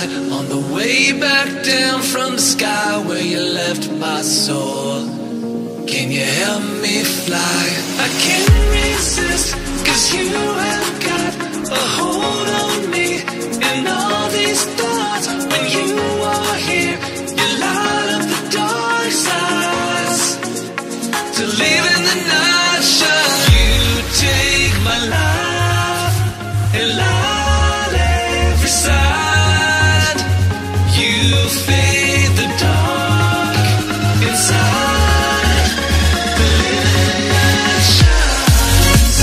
light on the way back down from the sky where you left my soul. Can you help me fly? I can't resist, 'cause you have got a hold on me. And all these thoughts, when you are here, you light up the dark sides to live in the night shine. You take my life and light every side. You fade the dark inside the living night shines.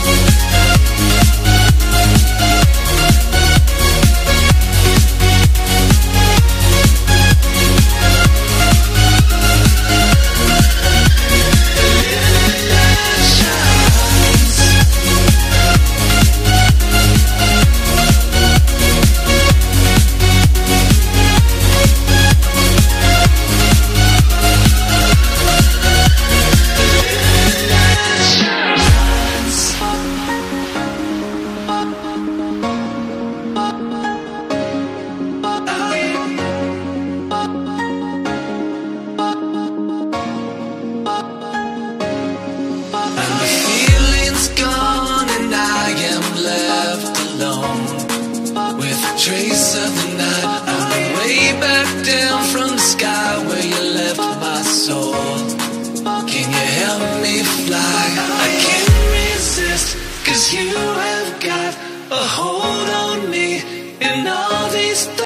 Trace of the night on the way back down from the sky where you left my soul. Can you help me fly? I can't resist, 'cause you have got a hold